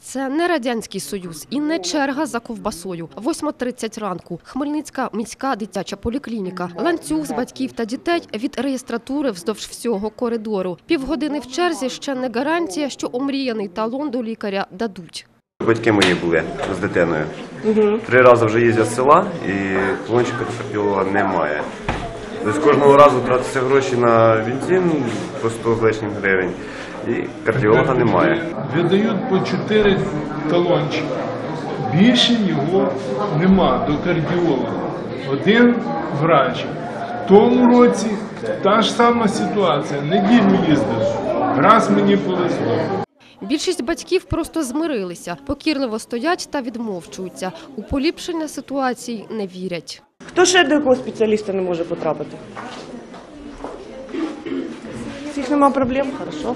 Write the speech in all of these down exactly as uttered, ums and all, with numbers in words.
Це не Радянський Союз і не черга за ковбасою. восьма тридцять ранку. Хмельницька міська дитяча поліклініка. Ланцюг з батьків та дітей від реєстратури вздовж всього коридору. Півгодини в черзі ще не гарантія, що омріяний талон до лікаря дадуть. Батьки мої були з дитиною. Угу. Три рази вже їздять з села і талончика до кардіолога немає. Тобто кожного разу тратиться гроші на бензин по сто з лишнім гривень і кардіолога немає. Видають по чотири талончики. Більше його нема до кардіолога. Один врач. В тому році та ж сама ситуація. Неділю їздив. Раз мені повезло. Більшість батьків просто змирилися, покірливо стоять та відмовчуються. У поліпшення ситуації не вірять. Хто ще до якого спеціаліста не може потрапити? Всіх нема проблем? Хорошо.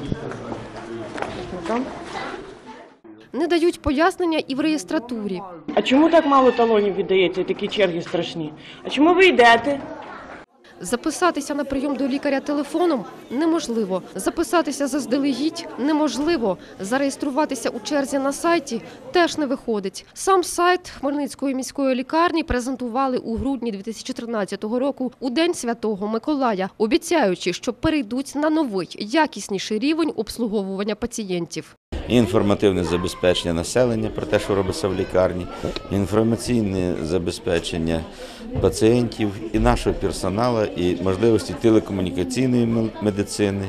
Не дають пояснення і в реєстратурі. А чому так мало талонів віддається і такі черги страшні? А чому ви йдете? Записатися на прийом до лікаря телефоном неможливо. Записатися заздалегідь неможливо. Зареєструватися у черзі на сайті теж не виходить. Сам сайт Хмельницької міської лікарні презентували у грудні дві тисячі тринадцятого року у День Святого Миколая, обіцяючи, що перейдуть на новий, якісніший рівень обслуговування пацієнтів. Інформативне забезпечення населення про те, що робиться в лікарні, інформаційне забезпечення пацієнтів і нашого персоналу, і можливості телекомунікаційної медицини,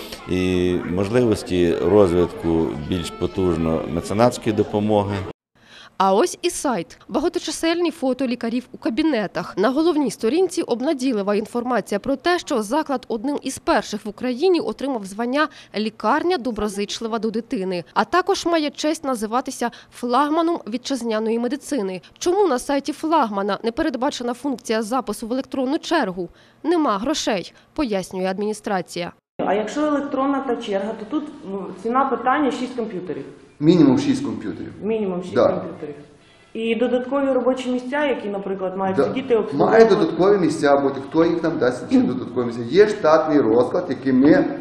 і можливості розвитку більш потужно меценатської допомоги. А ось і сайт. Багаточисельні фото лікарів у кабінетах. На головній сторінці обнадійлива інформація про те, що заклад одним із перших в Україні отримав звання «Лікарня доброзичлива до дитини», а також має честь називатися флагманом вітчизняної медицини. Чому на сайті флагмана не передбачена функція запису в електронну чергу? Нема грошей, пояснює адміністрація. А якщо електронна та черга, то тут ну, ціна питання шість комп'ютерів. Мінімум шість комп'ютерів. Мінімум шість Да. комп'ютерів. І додаткові робочі місця, які, наприклад, мають Да. сидіти обслуговувати. Має додаткові місця бути. Хто їх там дасть ці додаткові місця? Є штатний розклад, який, ми,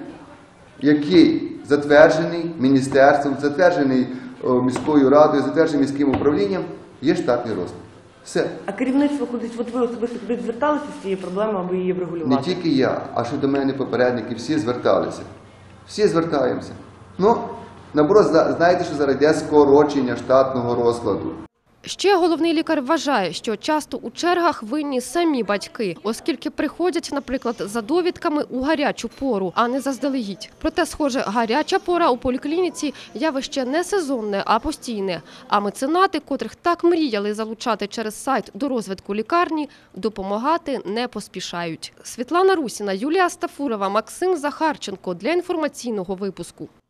який затверджений міністерством, затверджений о, міською радою, затверджений міським управлінням. Є штатний розклад. Все. А керівництво кудись, от ви особисто кудись зверталися з цією проблемою, аби її врегулювати? Не тільки я, а що до мене попередники, всі зверталися. Всі звертаємося. Ну, наоборот, знаєте, що зараз йде скорочення штатного розкладу. Ще головний лікар вважає, що часто у чергах винні самі батьки, оскільки приходять, наприклад, за довідками у гарячу пору, а не заздалегідь. Проте, схоже, гаряча пора у поліклініці – явище не сезонне, а постійне. А меценати, котрих так мріяли залучати через сайт до розвитку лікарні, допомагати не поспішають. Світлана Русіна, Юлія Стафурова, Максим Захарченко для інформаційного випуску.